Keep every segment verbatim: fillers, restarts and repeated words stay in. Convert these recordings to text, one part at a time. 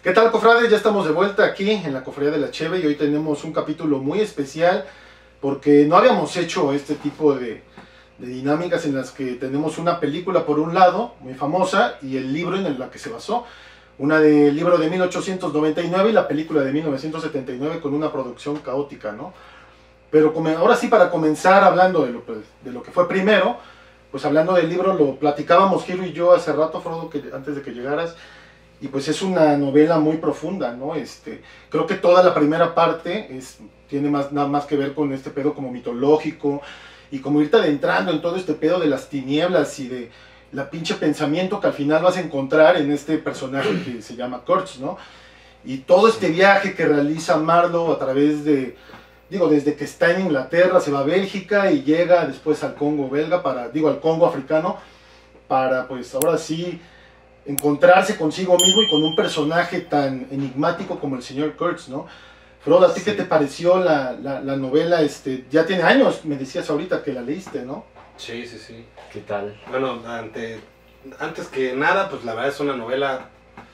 ¿Qué tal, cofrades? Ya estamos de vuelta aquí en la Cofradía de la Cheve y hoy tenemos un capítulo muy especial porque no habíamos hecho este tipo de, de dinámicas en las que tenemos una película por un lado, muy famosa, y el libro en el que se basó. Una del libro de mil ochocientos noventa y nueve y la película de mil novecientos setenta y nueve con una producción caótica, ¿no? Pero ahora sí, para comenzar hablando de lo, de lo que fue primero, pues hablando del libro, lo platicábamos Giro y yo hace rato, Frodo, que antes de que llegaras. Y pues es una novela muy profunda, ¿no? Este, creo que toda la primera parte es, tiene más, nada más que ver con este pedo como mitológico y como irte adentrando en todo este pedo de las tinieblas y de la pinche pensamiento que al final vas a encontrar en este personaje que se llama Kurtz, ¿no? Y todo este viaje que realiza Marlowe a través de, digo, desde que está en Inglaterra, se va a Bélgica y llega después al Congo belga, para, digo, al Congo africano, para pues ahora sí encontrarse consigo mismo y con un personaje tan enigmático como el señor Kurtz, ¿no? Frodo, ¿a ti sí. qué te pareció la, la, la novela? Este, ya tiene años, me decías ahorita que la leíste, ¿no? Sí, sí, sí. ¿Qué tal? Bueno, ante, antes que nada, pues la verdad es una novela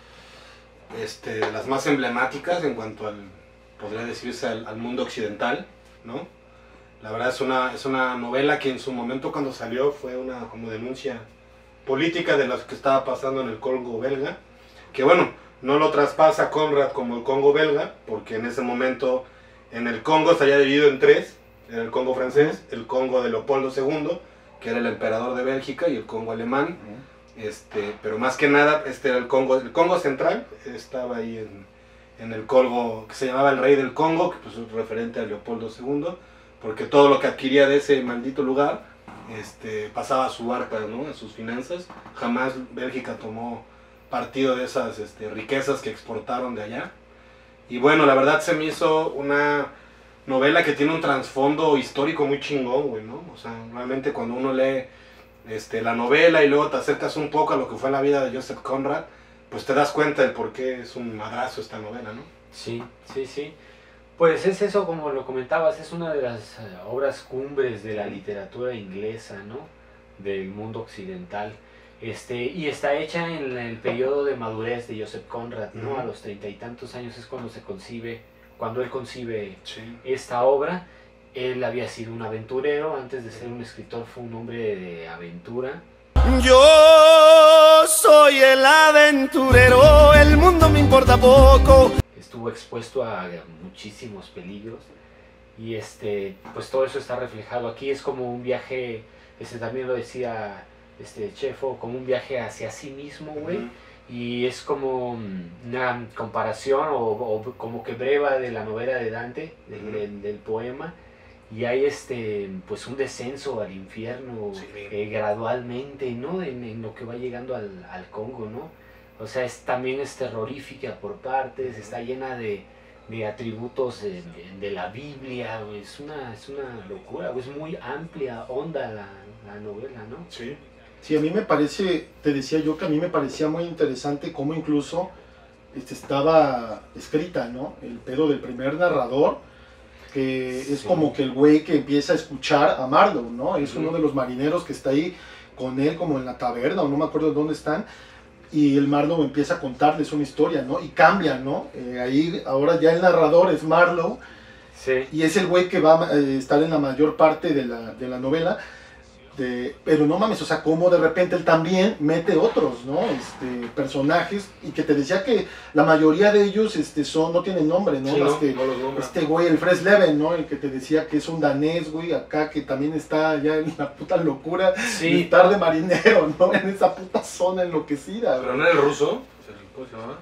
este, de las más emblemáticas en cuanto al, podría decirse, al, al mundo occidental, ¿no? La verdad es una, es una novela que en su momento cuando salió fue una como denuncia política de lo que estaba pasando en el Congo belga, que bueno, no lo traspasa Conrad como el Congo belga, porque en ese momento en el Congo se había dividido en tres, en el Congo francés, el Congo de Leopoldo segundo, que era el emperador de Bélgica, y el Congo alemán, este, pero más que nada este era el Congo, el Congo central, estaba ahí en, en el Congo, que se llamaba el rey del Congo, que pues es referente a Leopoldo segundo, porque todo lo que adquiría de ese maldito lugar, Este, pasaba a su arca, ¿no? A sus finanzas. Jamás Bélgica tomó partido de esas este, riquezas que exportaron de allá. Y bueno, la verdad se me hizo una novela que tiene un trasfondo histórico muy chingón, güey, ¿no? O sea, realmente cuando uno lee este, la novela y luego te acercas un poco a lo que fue la vida de Joseph Conrad, pues te das cuenta del por qué es un madrazo esta novela, ¿no? Sí, sí, sí. Pues es eso, como lo comentabas, es una de las uh, obras cumbres de la literatura inglesa, ¿no? Del mundo occidental. Este, y está hecha en el periodo de madurez de Joseph Conrad, ¿no? Uh-huh. A los treinta y tantos años es cuando se concibe, cuando él concibe sí. esta obra. Él había sido un aventurero, antes de ser un escritor fue un hombre de aventura. Yo soy el aventurero, el mundo me importa poco. Estuvo expuesto a muchísimos peligros y este pues todo eso está reflejado aquí. Es como un viaje, este también lo decía este Chefo, como un viaje hacia sí mismo, güey. Uh-huh. Y es como una comparación o, o como que breva de la novela de Dante, del, uh-huh. del, del poema, y hay este pues un descenso al infierno sí. eh, gradualmente, ¿no? En, en lo que va llegando al, al Congo, ¿no? O sea, es, también es terrorífica por partes, está llena de, de atributos de, de, de la Biblia, es una, es una locura, es muy amplia, honda la, la novela, ¿no? Sí. Sí, a mí me parece, te decía yo que a mí me parecía muy interesante cómo incluso este, estaba escrita, ¿no? El pedo del primer narrador, que sí. es como que el güey que empieza a escuchar a Marlowe, ¿no? Es uh-huh. uno de los marineros que está ahí con él como en la taberna, o no me acuerdo dónde están. Y el Marlowe empieza a contarles una historia, ¿no? Y cambia, ¿no? Eh, ahí ahora ya el narrador es Marlowe. Sí. Y es el güey que va a eh, estar en la mayor parte de la, de la novela. De, pero no mames, o sea, como de repente él también mete otros, ¿no? Este, personajes, y que te decía que la mayoría de ellos este, son, no tienen nombre, ¿no? Sí, Más no, que no este güey, el Fresleven, ¿no? El que te decía que es un danés, güey, acá que también está ya en la puta locura sí. de estar de marinero, ¿no? En esa puta zona enloquecida. Pero no era el ruso, ¿cómo se llamaba?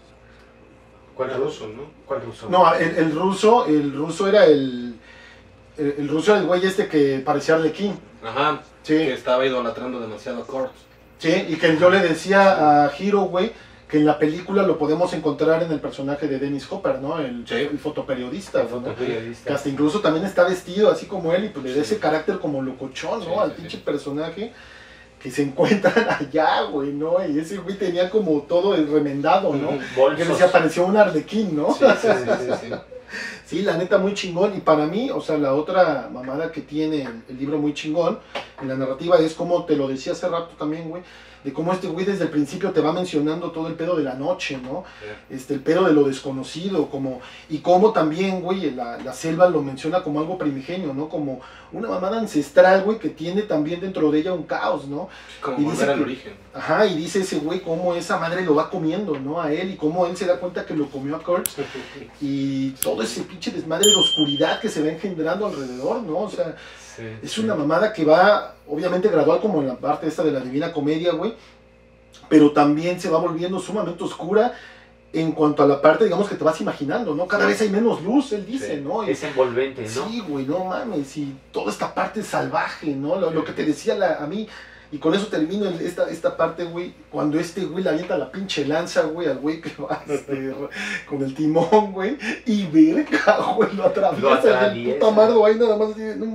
¿Cuál era el ruso, no? ¿Cuál ruso? No, el, el ruso, el ruso era el, el, el ruso era el güey este que parecía Arlequín. Ajá, sí. Que estaba idolatrando demasiado a Kurtz. Sí, y que yo le decía a Hiro, güey, que en la película lo podemos encontrar en el personaje de Dennis Hopper, ¿no? El, sí. el fotoperiodista, el fotoperiodista. ¿no? Que hasta incluso también está vestido así como él y pues le da sí. ese carácter como locochón, ¿no? Sí, al sí, pinche sí. personaje que se encuentran allá, güey, ¿no? Y ese güey tenía como todo el remendado, ¿no? Bolsos. Que decía, parecía un arlequín, ¿no? Sí, sí, sí, sí, sí. Sí, la neta muy chingón. Y para mí, o sea, la otra mamada que tiene el, el libro muy chingón en la narrativa es como te lo decía hace rato también, güey, de cómo este güey desde el principio te va mencionando todo el pedo de la noche, ¿no? Yeah. Este, el pedo de lo desconocido, como, y cómo también, güey, la, la selva lo menciona como algo primigenio, ¿no? Como una mamada ancestral, güey, que tiene también dentro de ella un caos, ¿no? Como y volver dice al que, origen. Ajá, y dice ese güey cómo esa madre lo va comiendo, ¿no? A él, y cómo él se da cuenta que lo comió a Kurt, y todo ese pinche desmadre de oscuridad que se va engendrando alrededor, ¿no? O sea, sí, es sí. una mamada que va, obviamente gradual como en la parte esta de la Divina Comedia, güey, pero también se va volviendo sumamente oscura en cuanto a la parte, digamos, que te vas imaginando, ¿no? Cada vez hay menos luz, él dice, sí, ¿no? Es envolvente, ¿no? Sí, güey, no mames, y toda esta parte salvaje, ¿no? Lo, lo que te decía la, a mí, y con eso termino esta, esta parte, güey, cuando este güey le avienta la pinche lanza, güey, al güey que va este, con el timón, güey, y verga, güey, lo atraviesa, lo atraviesa. El puta mardo ahí nada más así, no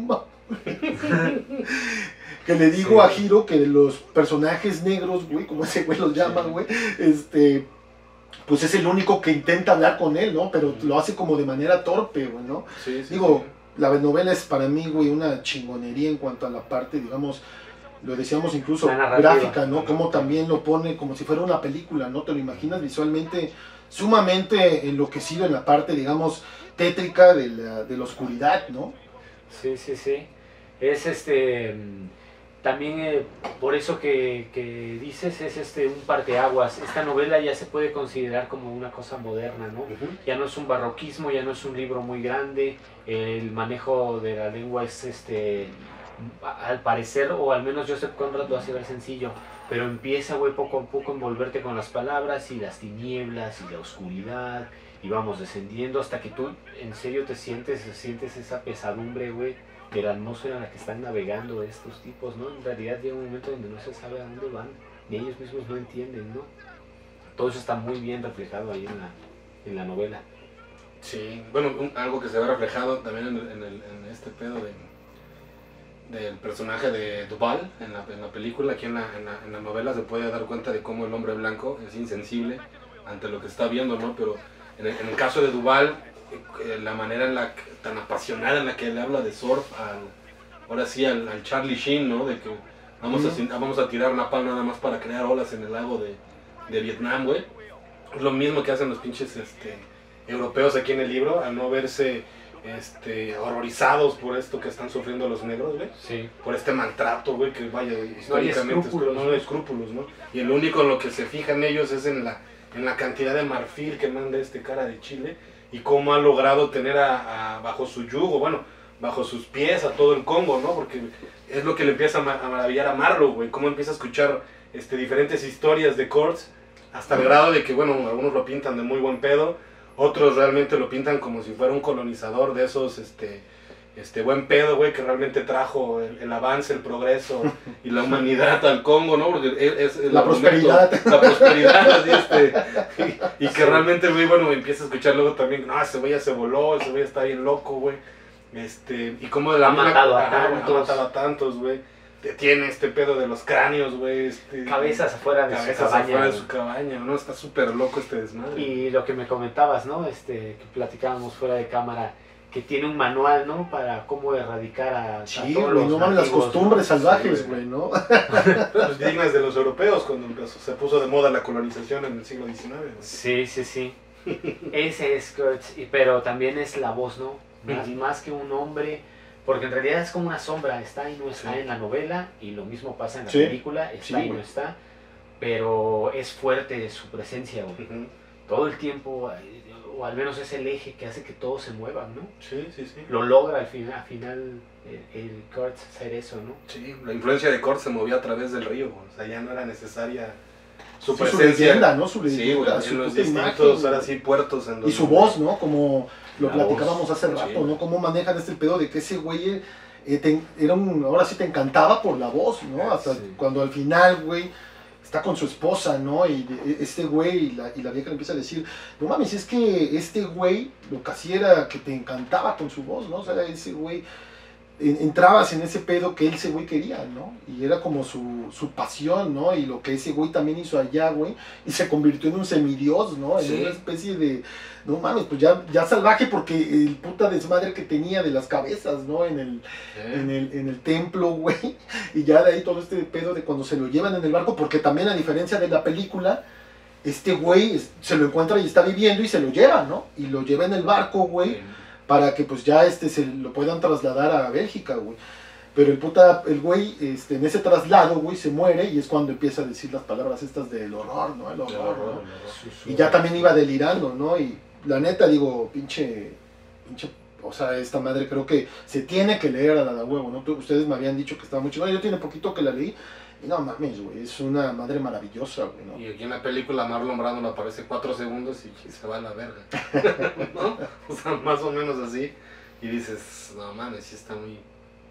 mames. Que le digo sí. a Hiro que de los personajes negros, güey, como ese güey los llama, güey, sí. este, pues es el único que intenta hablar con él, ¿no? Pero lo hace como de manera torpe, güey, ¿no? Sí, sí, digo, sí. La novela es para mí, güey, una chingonería en cuanto a la parte, digamos, lo decíamos incluso gráfica, ¿no? Como también lo pone como si fuera una película, ¿no? Te lo imaginas visualmente sumamente enloquecido en la parte, digamos, tétrica de la, de la oscuridad, ¿no? Sí, sí, sí. Es este... También eh, por eso que, que dices es este un parteaguas. Esta novela ya se puede considerar como una cosa moderna, ¿no? Uh-huh. Ya no es un barroquismo, ya no es un libro muy grande. El manejo de la lengua es este, al parecer, o al menos Joseph Conrad lo hace ver sencillo, pero empieza, güey, poco a poco a envolverte con las palabras y las tinieblas y la oscuridad, y vamos descendiendo hasta que tú en serio te sientes, sientes esa pesadumbre, güey, de la atmósfera en la que están navegando estos tipos, ¿no? En realidad llega un momento donde no se sabe a dónde van, ni ellos mismos no entienden, ¿no? Todo eso está muy bien reflejado ahí en la, en la novela. Sí, bueno, un, algo que se ve reflejado también en, en, el, en este pedo de, del personaje de Duval en la, en la película, aquí en la, en, la, en la novela se puede dar cuenta de cómo el hombre blanco es insensible ante lo que está viendo, ¿no? Pero en el, en el caso de Duval, la manera en la que, tan apasionada en la que le habla de surf al, ahora sí al, al Charlie Sheen, ¿no? De que vamos, mm. a, vamos a tirar napalm nada más para crear olas en el lago de, de Vietnam, güey. Es lo mismo que hacen los pinches este, europeos aquí en el libro, al no verse este, horrorizados por esto que están sufriendo los negros, güey. Sí. Por este maltrato, güey, que vaya, históricamente no hay escrúpulos, no hay escrúpulos, ¿no? Y el único en lo que se fijan ellos es en la, en la cantidad de marfil que manda este cara de Chile, y cómo ha logrado tener a, a, bajo su yugo, bueno, bajo sus pies a todo el Congo, ¿no? Porque es lo que le empieza a, ma a maravillar a Marlowe, güey, cómo empieza a escuchar este, diferentes historias de Kurtz, hasta el grado de que, bueno, algunos lo pintan de muy buen pedo, otros realmente lo pintan como si fuera un colonizador de esos, este, este buen pedo, güey, que realmente trajo el, el avance, el progreso y la humanidad al Congo, ¿no? Porque es, es la prosperidad. La prosperidad, así, este, y, y que sí. Realmente, güey, bueno, empieza a escuchar luego también, no, ese güey ya se voló, ese güey está bien loco, güey, este, y cómo de la ha misma, matado a ah, tantos, ha matado a tantos, güey, tiene este pedo de los cráneos, güey, este, cabezas afuera de cabezas su cabaña, afuera de su cabaña, ¿no? Está súper loco este desmadre. Y lo que me comentabas, ¿no? Este, que platicábamos fuera de cámara, que tiene un manual, ¿no? Para cómo erradicar a, sí, a todos güey, los no mames, las costumbres ¿no? salvajes, güey, sí, ¿no? Pues dignas de los europeos cuando empezó, se puso de moda la colonización en el siglo diecinueve, ¿no? Sí, sí, sí. Ese es Kurtz, pero también es la voz, ¿no? Más, más que un hombre, porque en realidad es como una sombra, está y no está, sí, en la novela, y lo mismo pasa en la, sí, película, está, sí, y no está, pero es fuerte su presencia, güey. Uh-huh. Todo el tiempo, o al menos es el eje que hace que todos se muevan, ¿no? Sí, sí, sí. Lo logra al final, al final el, el Kurtz hacer eso, ¿no? Sí, la influencia de Kurtz se movía a través del río, o sea, ya no era necesaria su sí, presencia. Su leyenda, ¿no? Su leyenda, sí, su en los distintos, imagen, ahora sí, puertos. En y su voz, ¿no? Como lo la platicábamos voz, hace rato, sí, ¿no? Cómo manejan este pedo de que ese güey eh, te, era un, ahora sí te encantaba por la voz, ¿no? Hasta sí, cuando al final, güey, está con su esposa, ¿no? Y este güey y la, y la vieja le empieza a decir, no mames, es que este güey lo que hacía era que te encantaba con su voz, ¿no? O sea, ese güey entrabas en ese pedo que ese güey quería, ¿no? Y era como su, su pasión, ¿no? Y lo que ese güey también hizo allá, güey, y se convirtió en un semidios, ¿no? En Sí. una especie de, no mames, pues ya, ya salvaje porque el puta desmadre que tenía de las cabezas, ¿no? En el, ¿Eh? en el, en el templo, güey, y ya de ahí todo este pedo de cuando se lo llevan en el barco, porque también a diferencia de la película, este güey es- se lo encuentra y está viviendo y se lo lleva, ¿no? Y lo lleva en el barco, güey, para que pues ya este se lo puedan trasladar a Bélgica, güey. Pero el puta, el güey, este, en ese traslado, güey, se muere y es cuando empieza a decir las palabras estas del horror, ¿no? El horror, El horror, ¿no? el horror. Y ya también iba delirando, ¿no? Y la neta, digo, pinche, pinche, o sea, esta madre creo que se tiene que leer a la de huevo, ¿no? Tú- Ustedes me habían dicho que estaba muy chingona, yo tiene poquito que la leí, y no mames, güey, es una madre maravillosa, güey, ¿no? Y aquí en la película Marlon Brando le aparece cuatro segundos y se va a la verga. ¿No? O sea, más o menos así. Y dices, no mames, sí está muy...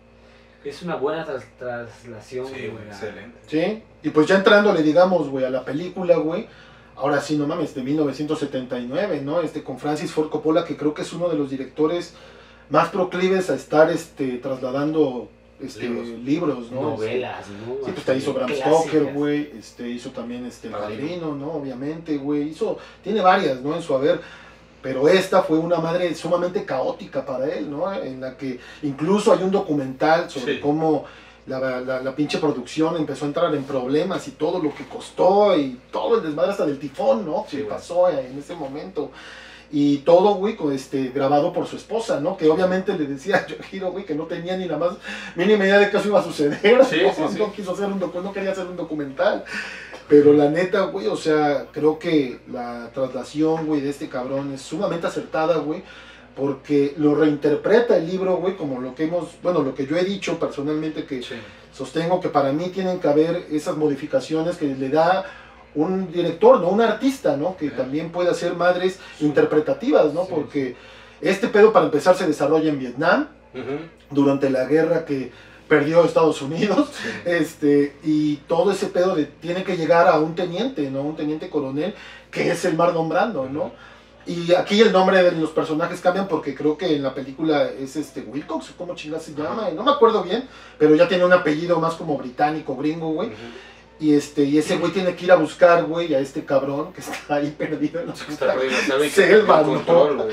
Es una buena tras- traslación. Sí, de güey, la- excelente. Sí, y pues ya entrándole, digamos, güey, a la película, güey, ahora sí, no mames, de mil novecientos setenta y nueve, ¿no? Este, con Francis Ford Coppola, que creo que es uno de los directores más proclives a estar, este, trasladando, este, Libros. libros, ¿no? Novelas, ¿no? Sí, pues te hizo Bram Clásicas. Stoker, güey, este, hizo también este, El Padrino. Padrino, ¿no? Obviamente, güey, hizo, tiene varias, ¿no? En su haber, pero esta fue una madre sumamente caótica para él, ¿no? En la que incluso hay un documental sobre Sí. cómo la, la, la pinche producción empezó a entrar en problemas y todo lo que costó y todo el desmadre hasta del tifón, ¿no? Sí, Que güey. pasó en ese momento. Y todo, güey, con este, grabado por su esposa, ¿no? Que obviamente le decía a Yoshiro, güey, que no tenía ni la más mínima idea de que eso iba a suceder. Sí, ¿no? sí, sí. No quiso hacer un docu- no quería hacer un documental. Pero la neta, güey, o sea, creo que la traslación, güey, de este cabrón es sumamente acertada, güey. Porque lo reinterpreta el libro, güey, como lo que hemos, bueno, lo que yo he dicho personalmente, que Sí. sostengo que para mí tienen que haber esas modificaciones que le da un director, ¿no? Un artista, ¿no? Que Ajá. también puede hacer madres interpretativas, ¿no? Sí, Porque este pedo, para empezar, se desarrolla en Vietnam, Ujú. durante la guerra que perdió Estados Unidos, Sí. este, y todo ese pedo de, tiene que llegar a un teniente, ¿no? Un teniente coronel, que es el Marlon Brando, ¿no? Y aquí el nombre de los personajes cambian porque creo que en la película es este Wilcox, ¿cómo chingas se llama? Ajá. No me acuerdo bien, pero ya tiene un apellido más como británico, gringo, güey. Ujú. Y este, y ese güey tiene que ir a buscar, güey, a este cabrón que está ahí perdido en la Está puta perdido, sabe que selva, perdió el control, ¿no? güey.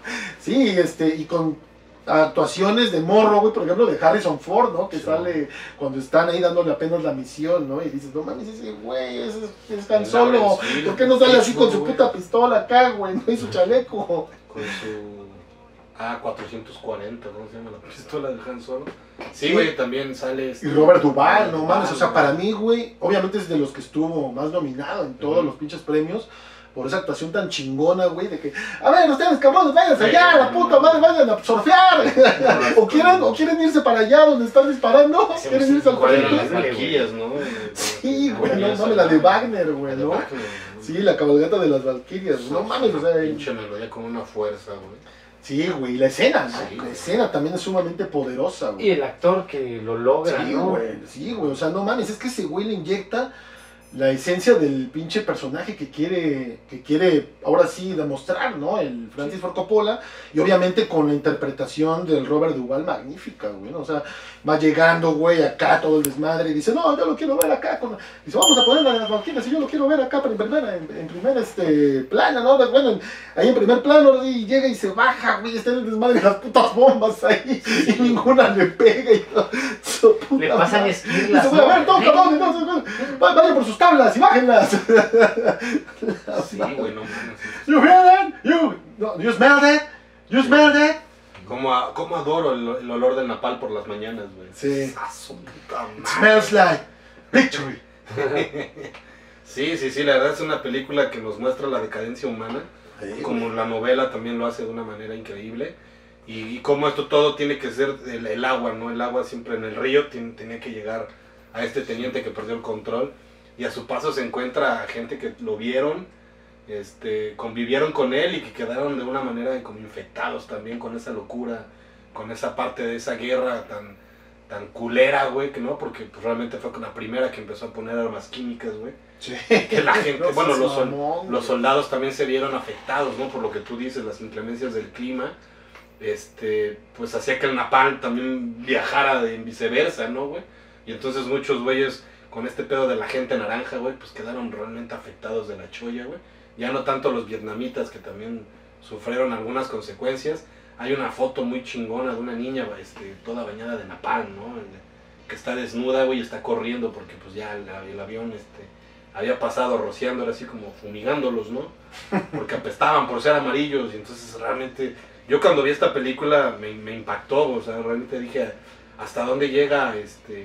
Sí, este, y con actuaciones de morro, güey, por ejemplo, de Harrison Ford, ¿no? Que Sí. sale cuando están ahí dándole apenas la misión, ¿no? Y dices, no mames, ese güey es, es tan El solo. Lawrence Fishburne, ¿Por qué no sale así con su güey. puta pistola acá, güey? No, y su chaleco. Con su A cuatrocientos cuarenta, ¿cómo se llama la pistola del Han Solo? Sí, Sí. güey, también sale... este- Y Robert Duvall, no mames, o sea, güey. para mí, güey, obviamente es de los que estuvo más nominado en todos Ujú. los pinches premios. Por esa actuación tan chingona, güey, de que, a ver, ustedes cabrones, váyanse allá, la puta madre, vayan a surfear. o, quieren, o quieren irse para allá donde están disparando. Sí, ¿Quieren sí, irse al ¿cuál eran frente? las Valquirias, no? Sí, güey, no Valquirias, mames, la de ¿no? Wagner, güey, La de ¿no? Wagner, ¿no? Sí, la cabalgata de las Valquirias, no mames, o sea, Pinche melodía con una fuerza, güey. sí, güey, la escena, ¿no? Sí, La güey. escena también es sumamente poderosa, güey. Y el actor que lo logra, Sí, ¿no? güey, sí, güey, o sea, no mames, es que ese güey le inyecta la esencia del pinche personaje que quiere, que quiere ahora sí demostrar, ¿no? El Francis Ford Coppola, y obviamente con la interpretación del Robert Duvall magnífica, güey, ¿no? O sea, va llegando, güey, acá todo el desmadre, y dice, no, yo lo quiero ver acá, con... dice, vamos a poner la de las Valquirias, y yo lo quiero ver acá, pero en primera, en, en primera, este, plana, ¿no? Bueno, en- ahí en primer plano, y llega y se baja, güey, está en el desmadre las putas bombas ahí, y ninguna le pega, y todo, su puta Le pasan madre. esquirlas. Dice, a ver, ¿no? todos cabrones, no, no, no, va- vayan por sus tablas y bájenlas. Sí, güey, no mames. You hear that? You, no, you smell that? You smell that? Cómo, a- cómo adoro el, el olor del napal por las mañanas, güey. Sí. Ah, su puta It madre. smells like victory. Sí, sí, sí, la verdad es una película que nos muestra la decadencia humana, como la novela también lo hace de una manera increíble, y, y cómo esto todo tiene que ser el, el agua, ¿no? El agua siempre en el río tiene- tenía que llegar a este teniente que perdió el control, y a su paso se encuentra a gente que lo vieron, este, convivieron con él y que quedaron de una manera como infectados también con esa locura, con esa parte de esa guerra tan, tan culera, güey, que no, porque pues, realmente fue con la primera que empezó a poner armas químicas, güey. Sí. Que la gente, No bueno, seas los, sol- mamón, los güey. soldados también se vieron afectados, ¿no? Por lo que tú dices, las inclemencias del clima. este, pues hacía que el napalm también viajara de viceversa, ¿no, güey? Y entonces muchos güeyes con este pedo de la gente naranja, güey, pues quedaron realmente afectados de la cholla, güey. Ya no tanto los vietnamitas, que también sufrieron algunas consecuencias. Hay una foto muy chingona de una niña, este, toda bañada de napalm, ¿no? Que está desnuda, güey, y está corriendo porque pues ya el, el avión, este, había pasado rociando, así como fumigándolos, ¿no? Porque apestaban por ser amarillos, y entonces realmente, yo cuando vi esta película me, me impactó, o sea, realmente dije, ¿hasta dónde llega, este,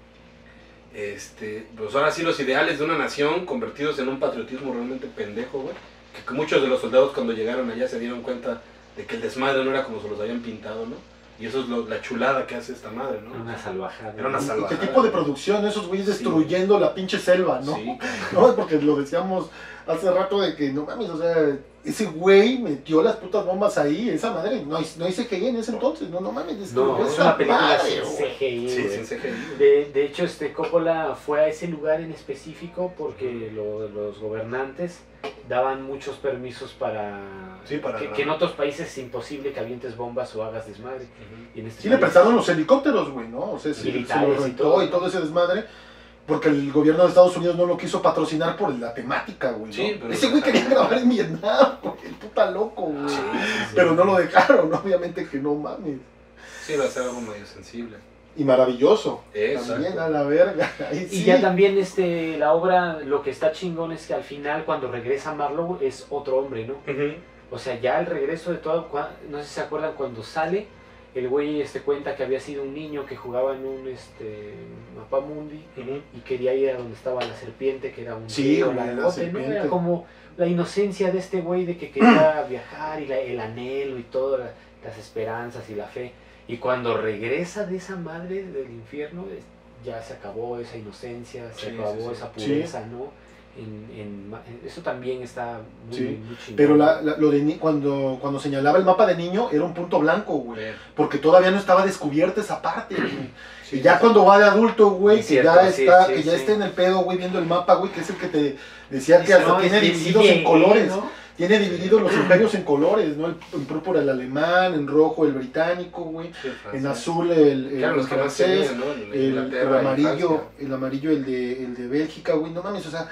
este, pues ahora sí los ideales de una nación convertidos en un patriotismo realmente pendejo, güey? Que, que muchos de los soldados cuando llegaron allá se dieron cuenta de que el desmadre no era como se los habían pintado, ¿no? Y eso es lo, la chulada que hace esta madre, ¿no? Una salvajada. Era una salvajada. ¿Y qué tipo de producción? Esos güeyes Sí. destruyendo la pinche selva, ¿no? Sí, No, porque lo decíamos hace rato de que no mames, o sea, ese güey metió las putas bombas ahí, esa madre, no hay, no hay C G I en ese entonces, no, no mames, No, es esa una película madre, sin güey. C G I, sí, güey. sin C G I. De, de hecho, este Coppola fue a ese lugar en específico porque lo- los gobernantes daban muchos permisos para, Sí, para que, nada. que en otros países es imposible que avientes bombas o hagas desmadre. Ujú. Y en este Sí le país- prestaron los helicópteros, güey, ¿no? O sea, se, se Militares lo y rentó todo. y todo ese desmadre, porque el gobierno de Estados Unidos no lo quiso patrocinar por la temática, güey, ¿no? Sí, pero- Ese güey quería grabar en Vietnam, güey, el puta loco, güey. Sí, sí, sí. Pero no lo dejaron, obviamente que no mames. Sí, va a ser algo medio sensible. Y maravilloso. Exacto. También a la verga. Ahí Y sí. ya también este, la obra, lo que está chingón es que al final cuando regresa Marlowe es otro hombre, ¿no? Ujú. O sea, ya el regreso de todo, cua- no sé si se acuerdan cuando sale, el güey este, cuenta que había sido un niño que jugaba en un este, mapamundi Ujú. y quería ir a donde estaba la serpiente, que era un Sí, río, güey, la la ¿no? serpiente. Era como la inocencia de este güey de que quería viajar y la- el anhelo y todo, la- las esperanzas y la fe. Y cuando regresa de esa madre del infierno, es- ya se acabó esa inocencia, se Sí, acabó sí, sí. esa pureza, ¿no? En, en ma- en- eso también está muy, Sí, muy chingón. Pero la, la- lo de ni- cuando, cuando señalaba el mapa de niño era un punto blanco, güey. Bien. Porque todavía no estaba descubierta esa parte, güey. Sí, Y ya sí, cuando va de adulto, güey, Es que cierto, ya sí, está, sí, que ya sí. está en el pedo, güey, viendo el mapa, güey, que es el que te decía que Dice, hasta no, tiene es que divididos sí en llegué, colores. ¿no? Tiene divididos los imperios en colores, ¿no? El- en púrpura el alemán, en rojo el británico, güey. sí, francés. En azul el, el, Claro, los el que más francés. tenían, ¿no? El, El, el Inglaterra y amarillo, Francia. el amarillo el de, el de Bélgica, güey, no mames, o sea,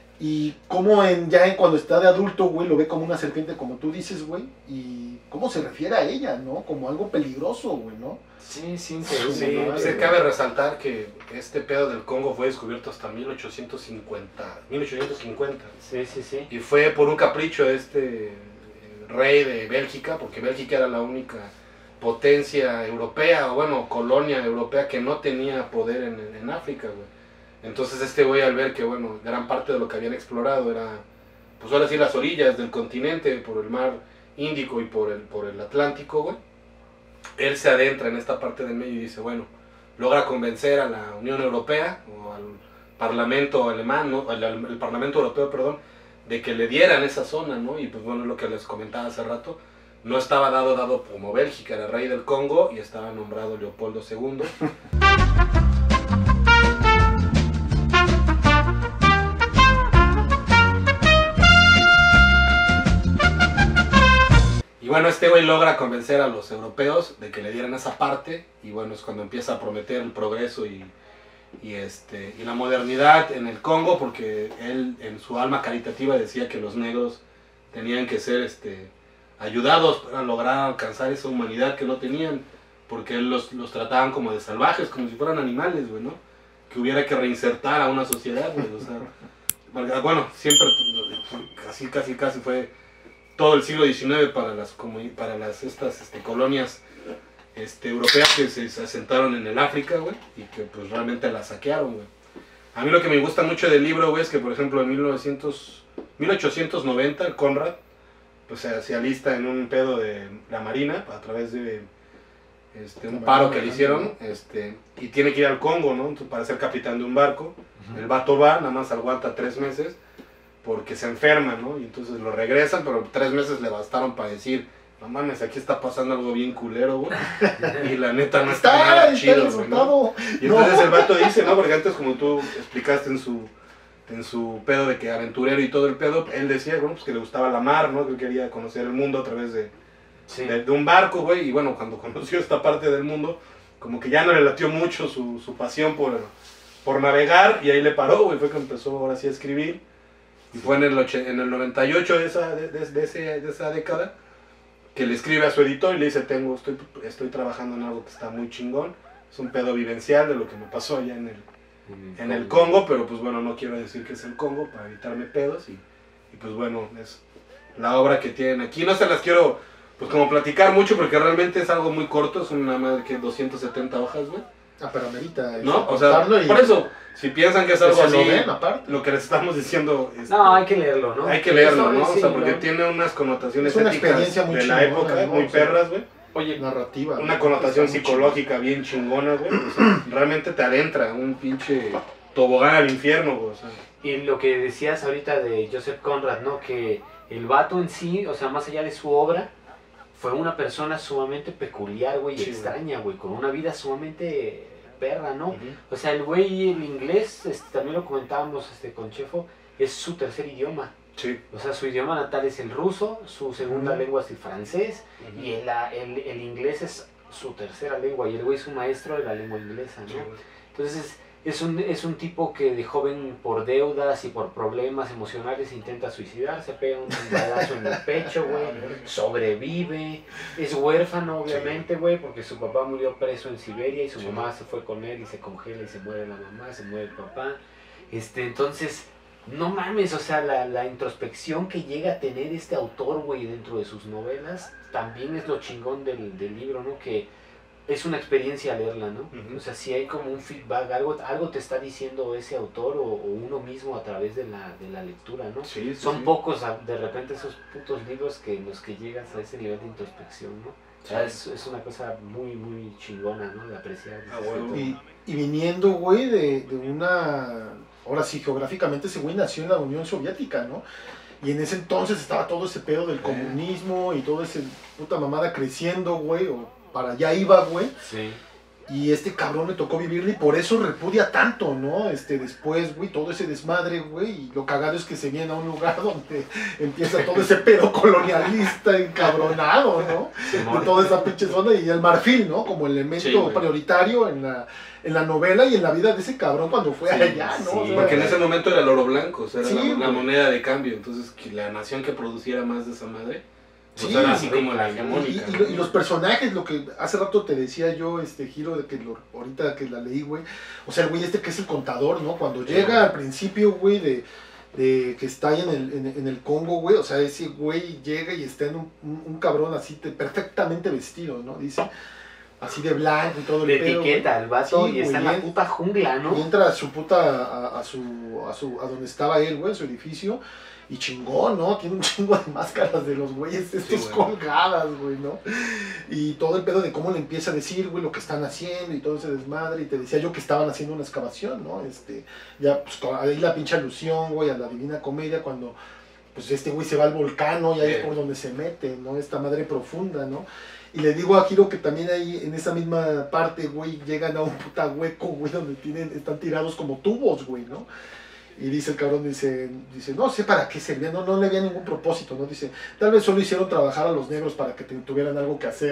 y cómo en, ya en cuando está de adulto, güey, lo ve como una serpiente, como tú dices, güey, y cómo se refiere a ella, ¿no? Como algo peligroso, güey, ¿no? Sí, sí, Sí, Sí, madre, se güey. cabe resaltar que este pedo del Congo fue descubierto hasta mil ochocientos cincuenta. sí, sí, sí. Y fue por un capricho de este eh, rey de Bélgica, porque Bélgica era la única potencia europea, o bueno, colonia europea que no tenía poder en, en África, güey. Entonces este güey al ver que, bueno, gran parte de lo que habían explorado era, pues ahora sí, las orillas del continente, por el mar Índico y por el, por el Atlántico, güey. Él se adentra en esta parte del medio y dice, bueno, logra convencer a la Unión Europea, o al Parlamento alemán, ¿no? al, al- el Parlamento Europeo, perdón, de que le dieran esa zona, ¿no? Y pues bueno, lo que les comentaba hace rato, no estaba dado, dado como Bélgica, era rey del Congo y estaba nombrado Leopoldo segundo. Y bueno, este güey logra convencer a los europeos de que le dieran esa parte, y bueno, es cuando empieza a prometer el progreso y, y, este, y la modernidad en el Congo, porque él en su alma caritativa decía que los negros tenían que ser este, ayudados para lograr alcanzar esa humanidad que no tenían, porque él los, los trataban como de salvajes, como si fueran animales, güey, ¿no? Que hubiera que reinsertar a una sociedad, güey, o sea, porque, bueno, siempre, casi, casi, casi fue todo el siglo diecinueve para las, comuni- para las estas este, colonias este, europeas que se, se asentaron en el África, güey, y que pues realmente la saquearon, güey. A mí lo que me gusta mucho del libro, güey, es que por ejemplo en mil novecientos, mil ochocientos noventa el Conrad pues se, se alista en un pedo de la marina a través de este, un La paro marina que le mercante, hicieron, este, y tiene que ir al Congo, ¿no? Entonces, para ser capitán de un barco. El vato va, nada más aguanta tres meses porque se enferma, ¿no? Y entonces lo regresan, pero tres meses le bastaron para decir, no mames, aquí está pasando algo bien culero, güey. Y la neta no está, Está, nada está el chido, güey, ¿no? resultado. Y entonces No. el vato dice, ¿no? Porque antes, como tú explicaste en su, en su pedo de que aventurero y todo el pedo, él decía, bueno, pues que le gustaba la mar, ¿no? Que él quería conocer el mundo a través de, Sí. de, de un barco, güey, y bueno, cuando conoció esta parte del mundo, como que ya no le latió mucho su, su pasión por, por navegar, y ahí le paró, güey, fue que empezó ahora sí a escribir, y fue en el, ocho, en el noventa y ocho de esa, de, de, de, ese, de esa década, que le escribe a su editor y le dice, tengo, estoy, estoy trabajando en algo que está muy chingón, es un pedo vivencial de lo que me pasó allá en el, en el Congo, pero pues bueno, no quiero decir que es el Congo para evitarme pedos, y, y pues bueno, es la obra que tienen aquí, no se las quiero pues como platicar mucho porque realmente es algo muy corto, es una madre que doscientas setenta hojas, güey. Ah, pero amerita. No, o sea, y por eso, si piensan que es que algo se así, lo den, aparte. lo que les estamos diciendo, este, No, hay que leerlo, ¿no? hay que leerlo, Eso, ¿no? O sí, sea, porque ¿no? tiene unas connotaciones Es una éticas experiencia muy de la chingona, época, ¿no? muy O sea, perras, güey. Oye, narrativa. Una ¿no? connotación Está muy psicológica bien chingona, güey. O sea, realmente te adentra un pinche tobogán al infierno, güey. O sea, y lo que decías ahorita de Joseph Conrad, ¿no? Que el vato en sí, o sea, más allá de su obra, fue una persona sumamente peculiar, güey, y Sí, extraña, güey, con una vida sumamente perra, ¿no? uh-huh. O sea, el güey, el inglés, este, también lo comentábamos este, con Chefo, es su tercer idioma. Sí. O sea, su idioma natal es el ruso, su segunda Ujú. lengua es el francés, Uh-huh. y el, el, el inglés es su tercera lengua, y el güey es un maestro de la lengua inglesa, Sí, ¿no? güey. Entonces, es un, es un tipo que de joven por deudas y por problemas emocionales intenta suicidarse, pega un balazo en el pecho, güey, sobrevive, es huérfano obviamente, güey, porque su papá murió preso en Siberia y su Sí. mamá se fue con él y se congela y se muere la mamá, se muere el papá. Este, entonces, no mames, o sea, la, la introspección que llega a tener este autor, güey, dentro de sus novelas, también es lo chingón del, del libro, ¿no? Que es una experiencia leerla, ¿no? Ujú. O sea, si hay como un feedback, algo, algo te está diciendo ese autor o, o uno mismo a través de la, de la lectura, ¿no? Sí, sí, Son sí. pocos a- de repente esos putos libros que en los que llegas a ese nivel de introspección, ¿no? O sea, es, es una cosa muy, muy chingona, ¿no? De apreciar. Ah, bueno. Y, y viniendo, güey, de, de una... Ahora sí, geográficamente ese güey nació en la Unión Soviética, ¿no? Y en ese entonces estaba todo ese pedo del comunismo y todo ese puta mamada creciendo, güey, o para allá iba, güey. Sí. Y este cabrón le tocó vivirle y por eso repudia tanto, ¿no? Este, después, güey, todo ese desmadre, güey, y lo cagado es que se viene a un lugar donde empieza todo ese pedo colonialista encabronado, ¿no? De toda esa pinche zona y el marfil, ¿no? Como elemento Sí, güey. prioritario en la, en la novela y en la vida de ese cabrón cuando fue Sí, allá, ¿no? sí. O sea, Porque en ese momento era el oro blanco, o sea, era Sí, la, la güey. moneda de cambio. Entonces, que la nación que produciera más de esa madre, pues Sí, era así güey, como la y- Y, hegemónica. y- y lo- y los personajes, lo que hace rato te decía yo, este Giro, de que lo, ahorita que la leí, güey, o sea, el güey este que es el contador, ¿no? Cuando llega al principio, güey, de, de que está ahí en el, en, en el Congo, güey, o sea, ese güey llega y está en un, un, un cabrón así te- perfectamente vestido, ¿no? Dice, así de blanco y todo el De pedo, güey. etiqueta, el vato, Sí, y está en güey, la puta jungla, Y ¿no? entra a su puta, a, a su, a su, a donde estaba él, güey, su edificio, y chingón, ¿no? Tiene un chingo de máscaras de los güeyes estos güey. colgadas, güey, ¿no? Y todo el pedo de cómo le empieza a decir, güey, lo que están haciendo y todo ese desmadre, y te decía yo que estaban haciendo una excavación, ¿no? Este, ya, pues, con- ahí la pinche alusión, güey, a la Divina Comedia, cuando, pues, este güey se va al volcán, ¿no? Y ahí es Sí. por donde se mete, ¿no? Esta madre profunda, ¿no? Y le digo a Giro que también ahí, en esa misma parte, güey, llegan a un puta hueco, güey, donde tienen, están tirados como tubos, güey, ¿no? Y dice el cabrón, dice, dice, no sé para qué servía, no, no le había ningún propósito, ¿no? Dice, tal vez solo hicieron trabajar a los negros para que te- tuvieran algo que hacer.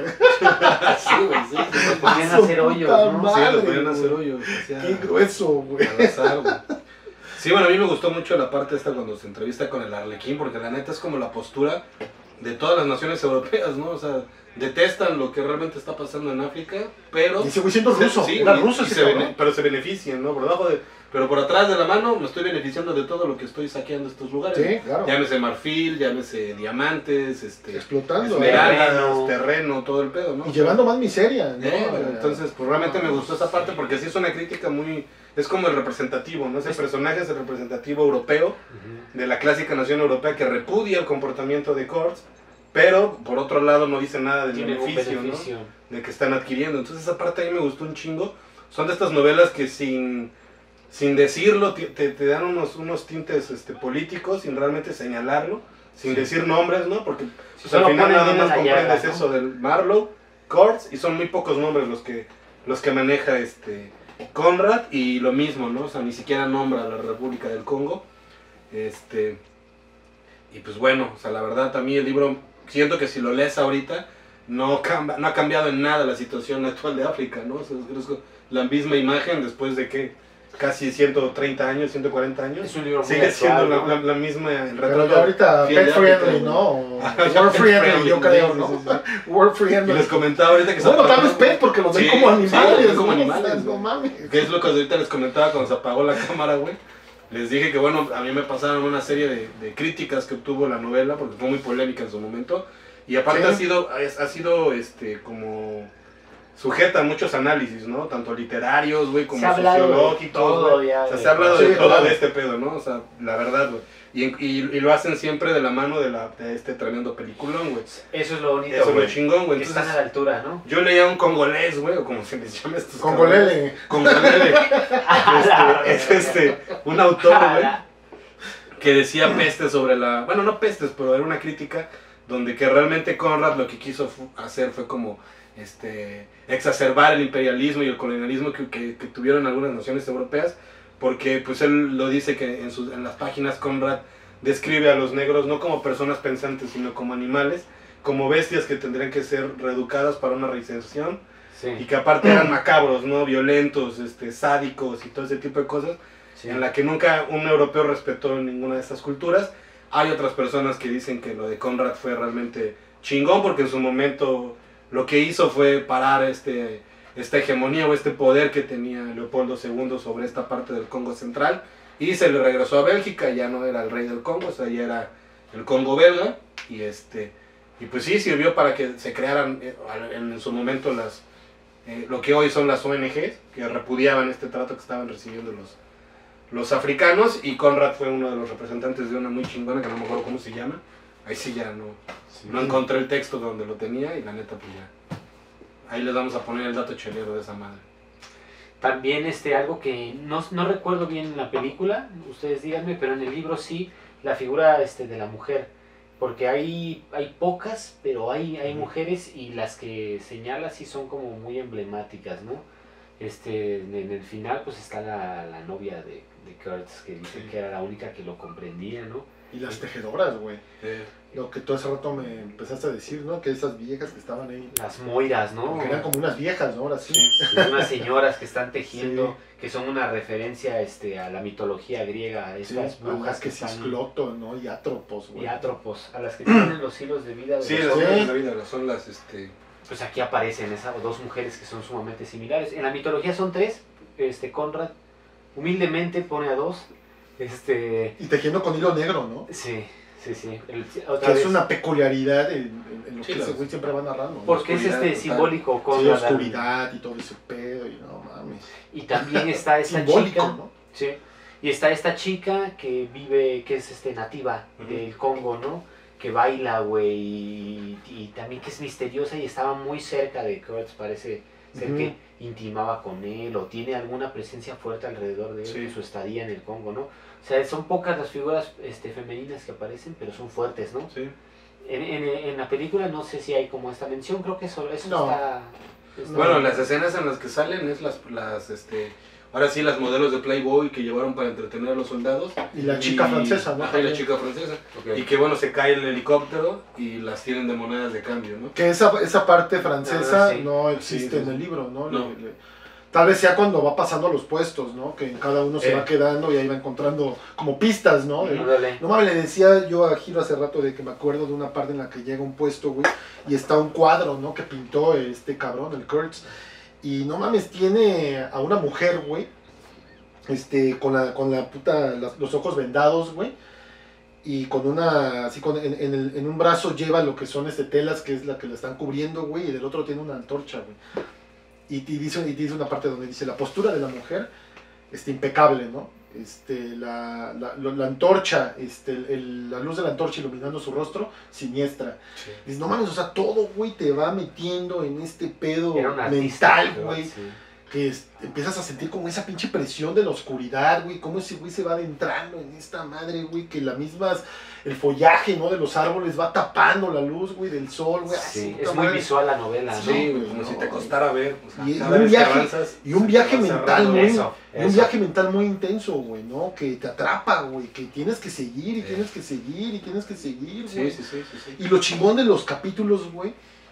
Sí, güey, sí. Se ponían a Su hacer hoyos, puta ¿no? madre. Sí, los Madre, podían hacer güey. hoyos. o sea, Qué grueso, güey. al azar, güey. Sí, bueno, a mí me gustó mucho la parte esta cuando se entrevista con el Arlequín, porque la neta es como la postura de todas las naciones europeas, ¿no? O sea, detestan lo que realmente está pasando en África, pero... Y ese güey siendo ruso, Sí, era y- ruso y ese se cabrón. bene- pero se benefician, ¿no? Por debajo de... Pero por atrás de la mano me estoy beneficiando de todo lo que estoy saqueando estos lugares. Sí, claro. Llámese marfil, llámese diamantes, este... Explotando. esmeraldas, Terreno. terreno, todo el pedo, ¿no? Y llevando más miseria, ¿no? Eh, entonces, pues realmente me gustó esa parte porque sí es una crítica muy... Es como el representativo, ¿no? Ese personaje es el representativo europeo Ujú. de la clásica nación europea que repudia el comportamiento de Kurtz, pero por otro lado no dice nada del Tiene un beneficio, beneficio. ¿no? De que están adquiriendo. Entonces esa parte ahí me gustó un chingo. Son de estas novelas que sin, sin decirlo ti- te, te dan unos, unos tintes este, políticos, sin realmente señalarlo, sin Sí. decir nombres, ¿no? Porque pues, Solo al final ponen nada bien en más la comprendes llaga, ¿no? eso del Marlowe, Kurtz, y son muy pocos nombres los que, los que maneja este Conrad, y lo mismo, ¿no? O sea, ni siquiera nombra a la República del Congo. Este, y pues bueno, o sea, la verdad a mí el libro, siento que si lo lees ahorita, no, camba, no ha cambiado en nada la situación actual de África, ¿no? O sea, es la misma imagen después de que casi ciento treinta años, ciento cuarenta años. Es un libro muy sigue siendo actual, la, ¿no? la, la misma. El Pero ya ahorita pet friendly, ¿no? O World friendly, yo creo, ¿no? Sí, sí, sí. World friendly. Y les comentaba ahorita que... Bueno, se tal vez apagó- pet porque los ven Sí, como animales. sí, los ven como ¿no? animales, No güey. mames. Que es lo que ahorita les comentaba cuando se apagó la cámara, güey. Les dije que, bueno, a mí me pasaron una serie de, de críticas que obtuvo la novela, porque fue muy polémica en su momento. Y aparte Sí. ha sido, ha, ha sido, este, como... sujeta a muchos análisis, ¿no? Tanto literarios, güey, como Se ha hablado de sociológicos, todo güey. ya, O sea, de- se ha hablado Sí, de todo claro. de este pedo, ¿no? O sea, la verdad, güey. Y, y, y lo hacen siempre de la mano de, la, de este tremendo peliculón, güey. Eso es lo bonito, Eso es lo güey. chingón, güey. Que están Entonces, a la altura, ¿no? yo leía un congolés, güey, o como se les llama estos Congolele. Congolele. Este, es este, un autor, güey, que decía pestes sobre la... Bueno, no pestes, pero era una crítica donde que realmente Conrad lo que quiso fu- hacer fue como este, exacerbar el imperialismo y el colonialismo que, que, que tuvieron algunas naciones europeas, porque pues él lo dice que en, sus, en las páginas Conrad describe a los negros no como personas pensantes, sino como animales, como bestias que tendrían que ser reeducadas para una reinserción, Sí. y que aparte eran macabros, ¿no? Violentos, este, sádicos y todo ese tipo de cosas, Sí. en la que nunca un europeo respetó ninguna de estas culturas. Hay otras personas que dicen que lo de Conrad fue realmente chingón, porque en su momento lo que hizo fue parar este, esta hegemonía o este poder que tenía Leopoldo segundo sobre esta parte del Congo central, y se le regresó a Bélgica, ya no era el rey del Congo, o sea, ya era el Congo belga, y este y pues sí, sirvió para que se crearan eh, en, en su momento las eh, lo que hoy son las O N Ges, que repudiaban este trato que estaban recibiendo los los africanos, y Conrad fue uno de los representantes de una muy chingona que no me acuerdo cómo se llama. Ahí sí ya no, Sí. no encontré el texto donde lo tenía, y la neta pues ya. Ahí les vamos a poner el dato chelero de esa madre. También este, algo que no, no recuerdo bien en la película, ustedes díganme, pero en el libro sí, la figura este, de la mujer. Porque hay, hay pocas, pero hay, hay Ujú. mujeres, y las que señala sí son como muy emblemáticas, ¿no? Este, en en el final pues está la, la novia de, de Kurtz, que dice Sí. que era la única que lo comprendía, ¿no? Y las tejedoras, güey. Eh, Lo que tú hace rato me empezaste a decir, ¿no? Que esas viejas que estaban ahí. Las moiras, ¿no? Que eran como unas viejas, ¿no? Ahora sí. Son unas señoras que están tejiendo, que son una referencia este, a la mitología griega, a Sí, estas brujas brujas que que están... Ciscloto, ¿no? Y Atropos, güey. Y atropos, a las que tienen los hilos de vida de sí, los las hombres. hombres de la vida son las este Pues aquí aparecen esas dos mujeres que son sumamente similares. En la mitología son tres. Este Conrad humildemente pone a dos. Este, Y tejiendo con hilo negro, ¿no? sí, sí, sí. El- otra Que vez, es una peculiaridad en, en- en lo Sí, que ese las- güey siempre va narrando. ¿no? porque es oscuridad este total. simbólico Sí, Conrad. oscuridad y todo ese pedo, y no mames. Y también está esta Simbólico, chica. ¿no? Sí. Y está esta chica que vive, que es este nativa Ujú. del Congo, ¿no? Que baila, güey, y, y también que es misteriosa y estaba muy cerca de Kurtz, parece ser Ujú. que intimaba con él o tiene alguna presencia fuerte alrededor de él Sí. en su estadía en el Congo, ¿no? O sea, son pocas las figuras este, femeninas que aparecen, pero son fuertes, ¿no? sí. En, en, en la película no sé si hay como esta mención, creo que eso, eso No. está... está- Bueno, las escenas en las que salen es las las este ahora sí las modelos de Playboy que llevaron para entretener a los soldados. Y la chica Y- francesa, ¿no? Ajá, y la También. chica francesa. Ok. Y que bueno, se cae el helicóptero y las tienen de monedas de cambio, ¿no? Que esa, esa parte francesa Ah, sí. no existe Sí, sí, en sí. el libro, ¿no? No. Le- le- tal vez sea cuando va pasando los puestos, ¿no? Que en cada uno se Eh. va quedando y ahí va encontrando como pistas, ¿no? De- Ándale. no mames, le decía yo a Giro hace rato de que me acuerdo de una parte en la que llega un puesto, güey, y está un cuadro, ¿no? Que pintó este cabrón, el Kurtz. Y no mames, tiene a una mujer, güey, este, con la, con la puta, las- los ojos vendados, güey. Y con una, así con, en, en, el- en un brazo lleva lo que son este telas, que es la que la están cubriendo, güey, y del otro tiene una antorcha, güey. Y, y dice, y dice una parte donde dice, la postura de la mujer, este, impecable, ¿no? Este, la, la, lo- la antorcha, este, el- el- la luz de la antorcha iluminando su rostro, siniestra. Sí. Dices, no mames, o sea, todo, güey, te va metiendo en este pedo Era un artista, mental, creo, güey. sí. Que es- empiezas a sentir como esa pinche presión de la oscuridad, güey, cómo ese güey se va adentrando en esta madre, güey, que la misma, el follaje, ¿no? De los árboles va tapando la luz, güey, del sol, güey. Sí, así, es puta muy madre. visual la novela, ¿no? Sí, Sí, güey, como no, si te güey. costara ver. O sea, Y- y cada un vez que viaje- avanzas, y un se viaje va mental cerrando. muy- Eso, Y un eso. viaje mental muy intenso, güey, ¿no? Que te atrapa, güey, que tienes que seguir y Sí. tienes que seguir y tienes que seguir, Sí, güey. sí, sí, sí, sí. Y lo chingón de los capítulos, güey,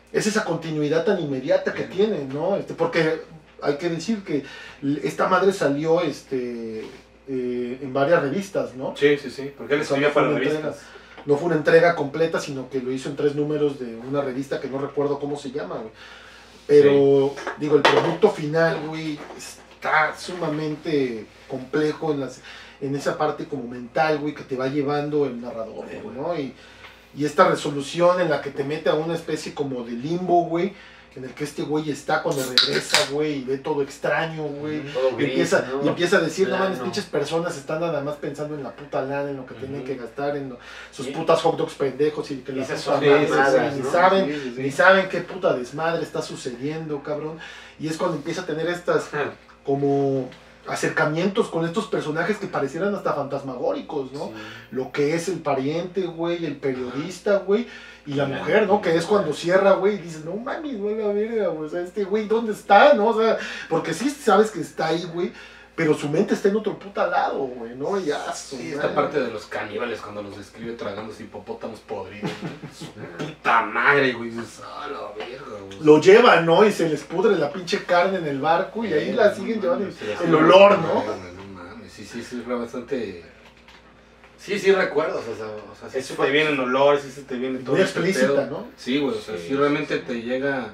es esa continuidad tan inmediata que tiene, ¿no? Este, porque hay que decir que esta madre salió este, eh, en varias revistas, ¿no? Sí, sí, sí, porque él escribía para revistas. No fue una entrega completa, sino que lo hizo en tres números de una revista que no recuerdo cómo se llama, güey. Pero, sí. digo, el producto final, güey, está sumamente complejo en, las, en esa parte como mental, güey, que te va llevando el narrador, güey, ¿no? Y, y esta resolución en la que te mete a una especie como de limbo, güey, en el que este güey está cuando regresa, güey, y ve todo extraño, güey, y, empieza, ¿no? y empieza a decir, claro, no mames, pinches personas están nada más pensando en la puta lana, en lo que uh-huh. tienen que gastar, en lo, sus sí. putas hot dogs pendejos, y que y las putas madres, madres, ¿no? ni saben, sí, sí, sí. ni saben qué puta desmadre está sucediendo, cabrón, y es cuando empieza a tener estas, como... acercamientos con estos personajes que parecieran hasta fantasmagóricos, ¿no? Sí. Lo que es el pariente, güey, el periodista, güey, y la claro, mujer, ¿no? Que es cuando cierra, güey, y dices, no mames, güey, la verga, güey, o sea, este güey, ¿dónde está, no? O sea, porque sí sabes que está ahí, güey, pero su mente está en otro puta lado, güey, ¿no? Y ya, sí, sí esta parte de los caníbales cuando los describe tragándose hipopótamos podridos, su puta madre, güey, dices, ah, la verga, güey. Lo llevan, ¿no? Y se les pudre la pinche carne en el barco y ahí la siguen llevando, el olor, ¿no? No mames, sí, sí, sí, fue bastante... Sí, sí recuerdos, o sea, o sea sí se te vienen olores, sí se te viene todo. Muy explícita, ¿no? Sí, güey, o sea, sí, sí realmente sí. te llega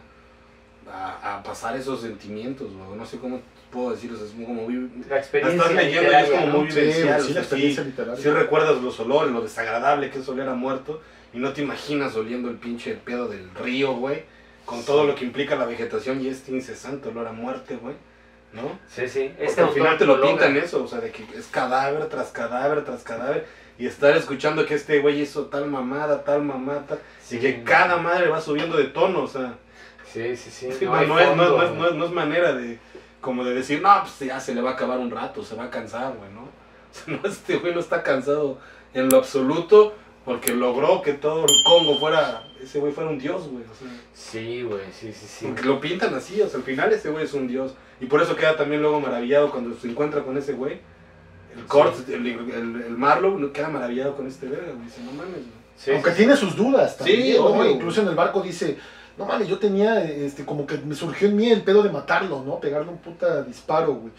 a, a pasar esos sentimientos, güey, no sé cómo puedo decir, o sea, es como muy... La experiencia estás leyendo y es como muy ¿no? vivencial, sí, sí, o sea, la experiencia sí, literaria. sí recuerdas los olores, lo desagradable que es oler a muerto, y no te imaginas oliendo el pinche pedo del río, güey, con todo lo que implica la vegetación y este incesante olor a muerte, güey, ¿no? Sí, sí. Este al final te lo pintan eso, o sea, de que es cadáver tras cadáver tras cadáver, y estar escuchando que este güey hizo tal mamada, tal mamada, tal, sí, y que cada madre va subiendo de tono, o sea... Sí, sí, sí. sí no, no, es, no, no, es, no, es, no es manera de... Como de decir, no, pues ya se le va a acabar un rato, se va a cansar, güey, ¿no? O sea, no, este güey no está cansado en lo absoluto porque logró que todo el Congo fuera, ese güey fuera un dios, güey, o sea. Sí, güey, sí, sí, sí. Porque lo pintan así, o sea, al final ese güey es un dios. Y por eso queda también luego maravillado cuando se encuentra con ese güey. El Kurt, sí. el, el, el Marlowe, queda maravillado con este verga, güey, dice, no mames, güey. Sí, Aunque sí, tiene sus dudas también, sí, ¿no? obvio, Incluso en el barco dice... No mames, yo tenía, este, como que me surgió en mí el pedo de matarlo, ¿no? Pegarle un puta disparo, güey.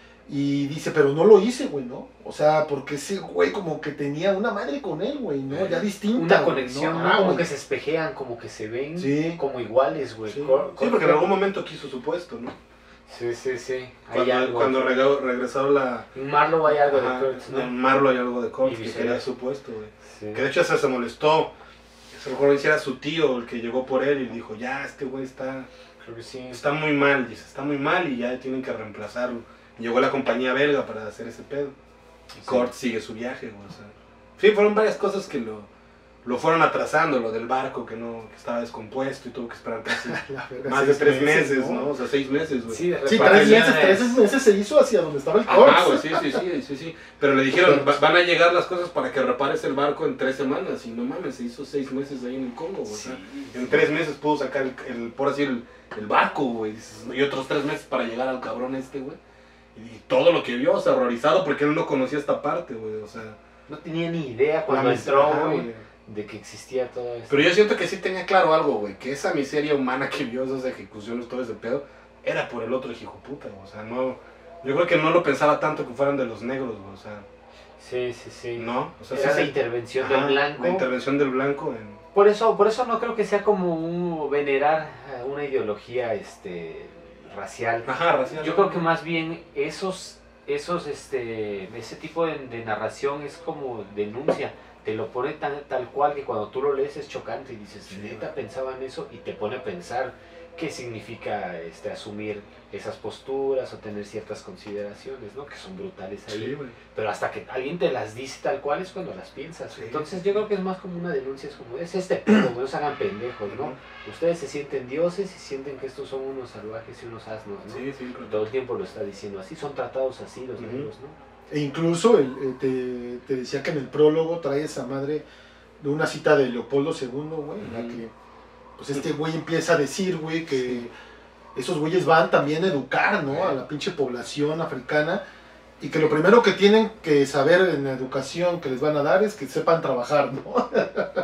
Y dice, pero no lo hice, güey, ¿no? O sea, porque ese güey como que tenía una madre con él, güey, ¿no? Ya distinta. Una conexión, ¿no? ¿no? Ah, Como güey. que se espejean, como que se ven sí. como iguales, güey. Sí. Cor- sí, porque en algún momento quiso su puesto, ¿no? Sí, sí, sí. Hay Cuando, algo. cuando regresó, regresó la... En Marlowe hay algo Ajá, de Kurtz, ¿no? En Marlowe hay algo de Kurtz Y que viceversa. quería su puesto, güey. Sí. Que de hecho hasta se molestó. Se recuerdo que era su tío el que llegó por él y dijo, ya, este güey está, Creo que sí. está muy mal, dice, está muy mal y ya tienen que reemplazarlo. Y llegó la compañía belga para hacer ese pedo. Y Sí. Kurt sigue su viaje, güey, o sea. Sí, fueron varias cosas que lo, lo fueron atrasando, lo del barco que no que estaba descompuesto y tuvo que esperar casi La verga, más de seis tres meses, ¿no? O sea, seis meses, güey. Sí, de Sí, repente tres ya meses, es- tres meses se hizo hacia donde estaba el Kurt. Ah, güey, sí, sí, sí, sí, sí. Pero le dijeron, "Va- van a llegar las cosas para que repares el barco en tres semanas. Y no mames, se hizo seis meses ahí en el Congo, güey. O sea, en tres meses pudo sacar el, el por así el, el barco, güey. Dices, y otros tres meses para llegar al cabrón este, güey. Y todo lo que vio, o sea, horrorizado porque él no conocía esta parte, güey. O sea, No tenía ni idea cuando la entró, miseria, güey, güey. de que existía todo esto. Pero yo siento que sí tenía claro algo, güey. Que esa miseria humana que vio, esas ejecuciones, todo ese pedo, era por el otro hijo puta, güey. O sea, no. Yo creo que no lo pensaba tanto que fueran de los negros, güey. O sea, Sí, sí, sí. no. O sea, Era sí la se- intervención Ajá, del blanco. La intervención del blanco en... Por eso, por eso no creo que sea como un venerar a una ideología este racial. Ajá, racial. Yo creo que más bien esos, esos, este, ese tipo de, de narración es como denuncia. Te lo pone tan, tal cual que cuando tú lo lees es chocante y dices, Sí, neta güey. pensaban eso, y te pone a pensar qué significa este asumir esas posturas o tener ciertas consideraciones, ¿no? Que son brutales ahí. Sí, güey. Pero hasta que alguien te las dice tal cual es cuando las piensas. Sí. Entonces yo creo que es más como una denuncia, es como, es este pedo, no se hagan pendejos, ¿no? Ustedes se sienten dioses y sienten que estos son unos salvajes y unos asnos, ¿no? Sí, sí, claro. Todo el tiempo lo está diciendo así, son tratados así los Ujú. negros, ¿no? E incluso el, eh, te, te decía que en el prólogo trae esa madre de una cita de Leopoldo segundo, güey, en la Ujú. que pues este güey empieza a decir, güey, que esos güeyes van también a educar, ¿no? A la pinche población africana, y que lo primero que tienen que saber en la educación que les van a dar es que sepan trabajar, ¿no?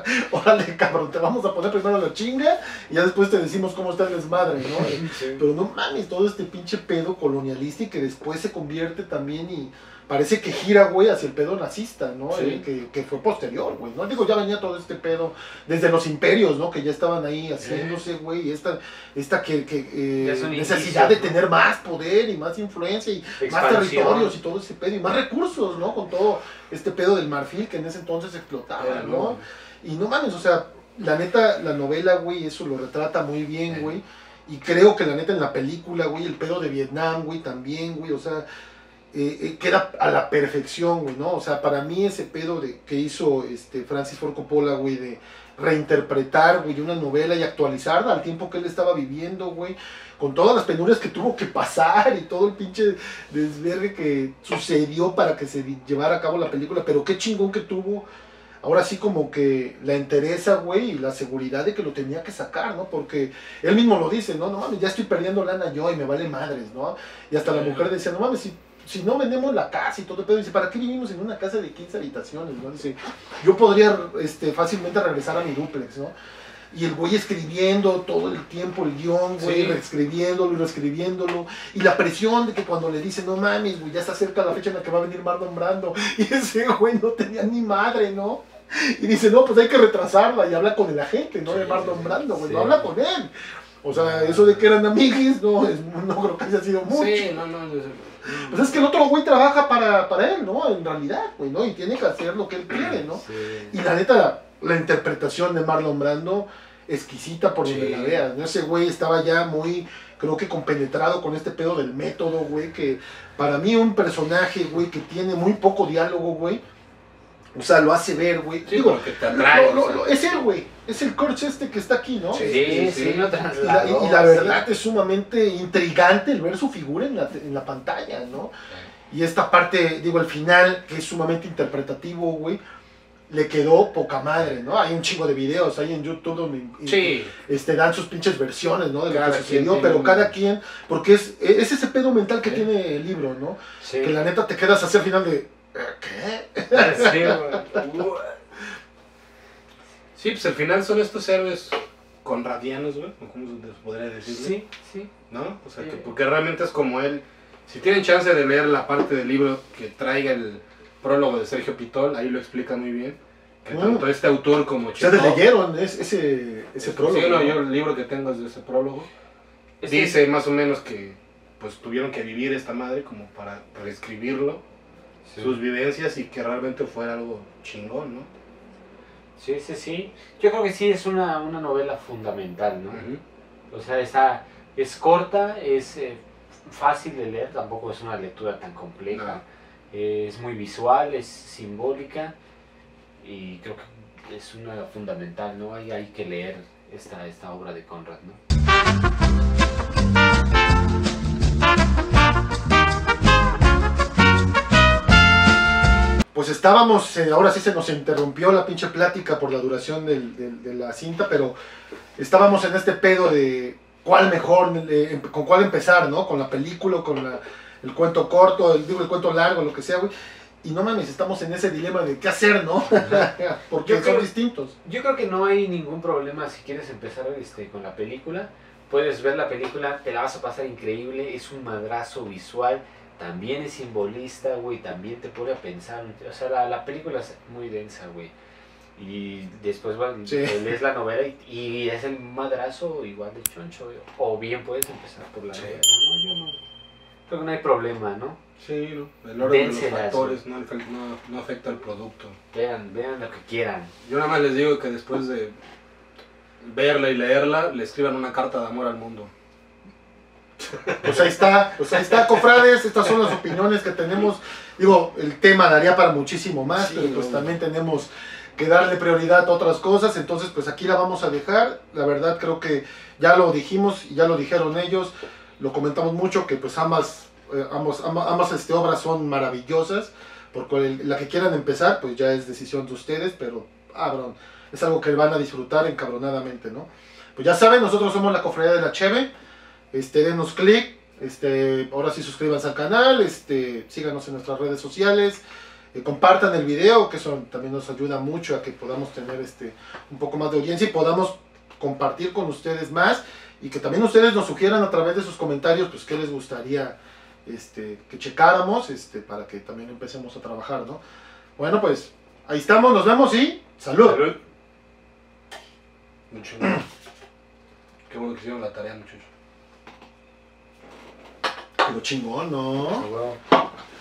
órale, cabrón, te vamos a poner primero la chinga y ya después te decimos cómo está el desmadre, ¿no? Sí. Pero no mames, todo este pinche pedo colonialista y que después se convierte también y parece que gira, güey, hacia el pedo nazista, ¿no? Sí. Eh, que, que fue posterior, güey, ¿no? Digo, ya venía todo este pedo desde los imperios, ¿no? Que ya estaban ahí haciéndose, güey, esta, esta que, que, eh, Es un necesidad inicio, de ¿no? tener más poder y más influencia y más Expansión. territorios y todo ese pedo y más recursos, ¿no? Con todo este pedo del marfil que en ese entonces explotaba, Era, ¿no? ¿no? Y no mames, o sea, la neta, la novela, güey, eso lo retrata muy bien, güey. Y creo que la neta en la película, güey, el pedo de Vietnam, güey, también, güey, o sea, eh, eh, queda a la perfección, güey, ¿no? O sea, para mí ese pedo de, que hizo este Francis Ford Coppola, güey, de reinterpretar, güey, una novela y actualizarla al tiempo que él estaba viviendo, güey, con todas las penurias que tuvo que pasar y todo el pinche desvergue que sucedió para que se llevara a cabo la película, pero qué chingón que tuvo. Ahora sí como que la entereza, güey, y la seguridad de que lo tenía que sacar, ¿no? Porque él mismo lo dice, ¿no? No mames, ya estoy perdiendo lana yo y me vale madres, ¿no? Y hasta la mujer decía, no mames, si, si no vendemos la casa y todo el pedo, dice, ¿para qué vivimos en una casa de quince habitaciones, no? Dice, yo podría este, fácilmente regresar a mi dúplex, ¿no? Y el güey escribiendo todo el tiempo el guión, güey, Sí. reescribiéndolo y reescribiéndolo. Y la presión de que cuando le dicen, no mames, güey, ya está cerca la fecha en la que va a venir Marlon Brando. Y ese güey no tenía ni madre, ¿no? Y dice, no, pues hay que retrasarla. Y habla con el agente, ¿no? Sí, de Marlon sí, Brando, güey, sí. no habla con él. O sea, eso de que eran amiguis, no, es, no creo que haya sido mucho. Sí, no, no, yo sé. Pues es que el otro güey trabaja para, para él, ¿no? En realidad, güey, ¿no? Y tiene que hacer lo que él quiere, ¿no? Sí. Y la neta, la interpretación de Marlon Brando, exquisita por donde Sí. la veas, ¿no? Ese güey estaba ya muy, creo que compenetrado con este pedo del método, güey, que para mí un personaje, güey, que tiene muy poco diálogo, güey, o sea, lo hace ver, güey. Sí, Digo, pero que te atrae, lo- lo- o sea. lo- es él, güey, es el Kurtz este que está aquí, ¿no? Sí. Sí, sí, lo Y la, trasladó. y- y la sí. verdad es sumamente intrigante el ver su figura en la, en la pantalla, ¿no? Y esta parte, digo, el final, que es sumamente interpretativo, güey, le quedó poca madre, ¿no? Hay un chingo de videos ahí en YouTube donde Sí. este, dan sus pinches versiones, ¿no? De lo Cada que quien sucedió, tiene pero un- cada quien, porque es, es ese pedo mental que Sí. tiene el libro, ¿no? Sí. Que la neta te quedas así al final de, ¿eh, ¿qué? Sí, güey. Sí, pues al final son estos héroes conradianos, güey, o como se podría decirlo. Sí, sí. ¿No? O sea, Sí. que porque realmente es como él. Si tienen chance de leer la parte del libro que traiga el prólogo de Sergio Pitol, ahí lo explica muy bien. Que Mm. tanto este autor como Ustedes Chekhov- leyeron es- ese, ese prólogo. Sí, no, ¿no? yo el libro que tengo es de ese prólogo. Es que- Dice más o menos que pues tuvieron que vivir esta madre como para reescribirlo, Sí. sus vivencias y que realmente fuera algo chingón, ¿no? Sí, sí, sí. Yo creo que sí es una, una novela fundamental, ¿no? Ujú. O sea, está, es corta, es eh, fácil de leer, tampoco es una lectura tan compleja. Eh, es muy visual, es simbólica y creo que es una fundamental, ¿no? Hay, hay que leer esta, esta obra de Conrad, ¿no? Pues estábamos, eh, ahora sí se nos interrumpió la pinche plática por la duración del- del- de la cinta, pero estábamos en este pedo de cuál mejor, eh, em- con cuál empezar, ¿no? Con la película, con la- el cuento corto, el, digo, el cuento largo, lo que sea, güey. Y no mames, estamos en ese dilema de qué hacer, ¿no? Porque Yo son creo- distintos. Yo creo que no hay ningún problema si quieres empezar este, con la película. Puedes ver la película, te la vas a pasar increíble, es un madrazo visual, también es simbolista, güey, también te pone a pensar. O sea, la, la película es muy densa, güey. Y después va, Sí. lees la novela y, y es el madrazo igual de choncho. Güey. O bien puedes empezar por la Sí. novela, ¿no? Yo no. Creo que no hay problema, ¿no? Sí, ¿no? El orden de los Dénselas, factores no, afe- no, no afecta al producto. Vean, vean lo que quieran. Yo nada más les digo que después de verla y leerla, le escriban una carta de amor al mundo. Pues ahí está, pues ahí está, cofrades, estas son las opiniones que tenemos. Digo, el tema daría para muchísimo más, Sí, pero pues no. también tenemos que darle prioridad a otras cosas, entonces pues aquí la vamos a dejar. La verdad creo que ya lo dijimos y ya lo dijeron ellos, lo comentamos mucho, que pues ambas, eh, ambos, ambas, ambas este, obras son maravillosas, porque el- la que quieran empezar pues ya es decisión de ustedes, pero ah, bro, es algo que van a disfrutar encabronadamente, ¿no? Pues ya saben, nosotros somos la Cofradía de la Cheve. Este, denos clic, este, ahora sí suscríbanse al canal, este, síganos en nuestras redes sociales, que compartan el video, que eso también nos ayuda mucho a que podamos tener este un poco más de audiencia y podamos compartir con ustedes más, y que también ustedes nos sugieran a través de sus comentarios pues qué les gustaría este, que checáramos, este, para que también empecemos a trabajar, ¿no? Bueno, pues ahí estamos, nos vemos y ¡salud! Salud. Mucho. Qué bueno que hicieron la tarea, muchachos. Pero chingón, ¿no? Bueno.